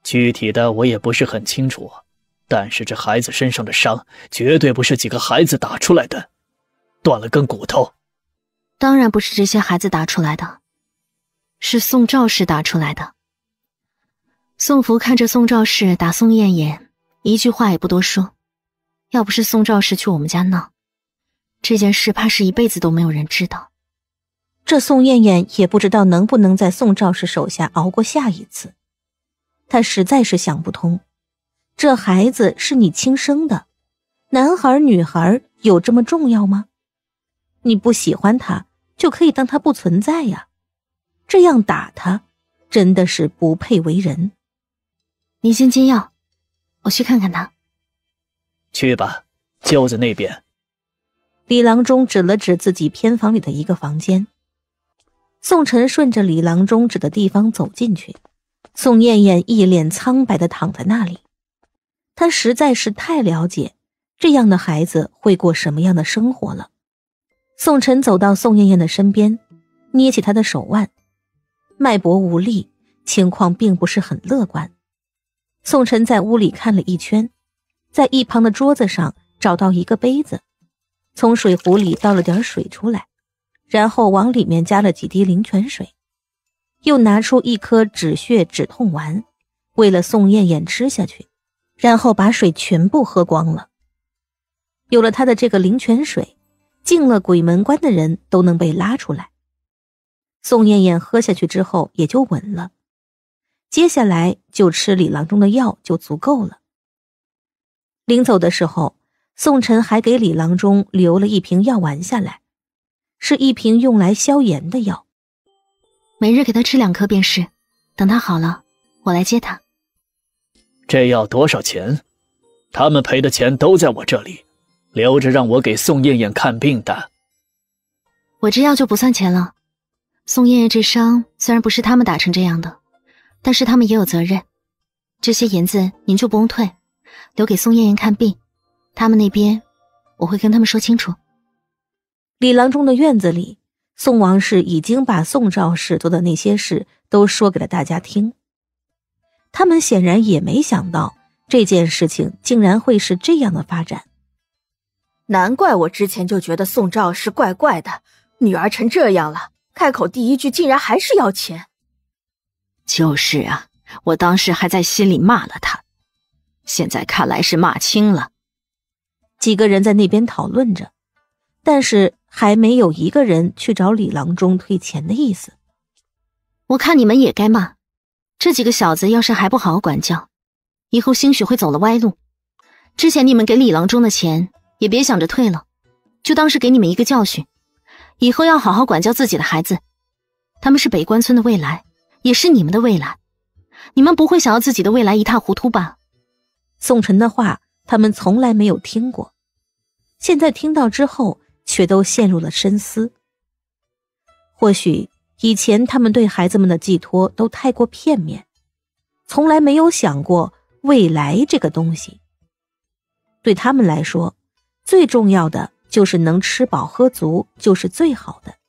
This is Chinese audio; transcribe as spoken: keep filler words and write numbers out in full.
具体的我也不是很清楚，但是这孩子身上的伤绝对不是几个孩子打出来的，断了根骨头。 当然不是这些孩子打出来的，是宋兆氏打出来的。宋福看着宋兆氏打宋燕燕，一句话也不多说。要不是宋兆氏去我们家闹，这件事怕是一辈子都没有人知道。 这宋燕燕也不知道能不能在宋兆氏手下熬过下一次。她实在是想不通，这孩子是你亲生的，男孩女孩有这么重要吗？你不喜欢他就可以当他不存在呀，这样打他真的是不配为人。 你先进药，我去看看他。 去吧，就在那边。 李郎中指了指自己偏房里的一个房间。宋晨顺着李郎中指的地方走进去，宋燕燕一脸苍白地躺在那里。她实在是太了解这样的孩子会过什么样的生活了。宋晨走到宋燕燕的身边，捏起她的手腕，脉搏无力，情况并不是很乐观。宋晨在屋里看了一圈，在一旁的桌子上找到一个杯子，从水壶里倒了点水出来，然后往里面加了几滴灵泉水，又拿出一颗止血止痛丸，为了宋燕燕吃下去，然后把水全部喝光了。有了他的这个灵泉水，进了鬼门关的人都能被拉出来。宋燕燕喝下去之后也就稳了，接下来就吃李郎中的药就足够了。临走的时候，宋晨还给李郎中留了一瓶药丸下来，是一瓶用来消炎的药。 每日给他吃两颗便是，等他好了，我来接他。 这药多少钱？他们赔的钱都在我这里，留着让我给宋燕燕看病的。 我这药就不算钱了。宋燕燕这伤虽然不是他们打成这样的，但是他们也有责任。这些银子您就不用退，留给宋燕燕看病，他们那边我会跟他们说清楚。 李郎中的院子里，宋王氏已经把宋兆氏做的那些事都说给了大家听。他们显然也没想到这件事情竟然会是这样的发展。 难怪我之前就觉得宋兆氏怪怪的，女儿成这样了，开口第一句竟然还是要钱。 就是啊，我当时还在心里骂了他，现在看来是骂轻了。 几个人在那边讨论着，但是还没有一个人去找李郎中退钱的意思。 我看你们也该骂，这几个小子要是还不好好管教，以后兴许会走了歪路。之前你们给李郎中的钱也别想着退了，就当是给你们一个教训，以后要好好管教自己的孩子。他们是北关村的未来，也是你们的未来，你们不会想要自己的未来一塌糊涂吧？ 宋晨的话他们从来没有听过，现在听到之后却都陷入了深思。或许以前他们对孩子们的寄托都太过片面，从来没有想过未来这个东西。对他们来说，最重要的就是能吃饱喝足就是最好的。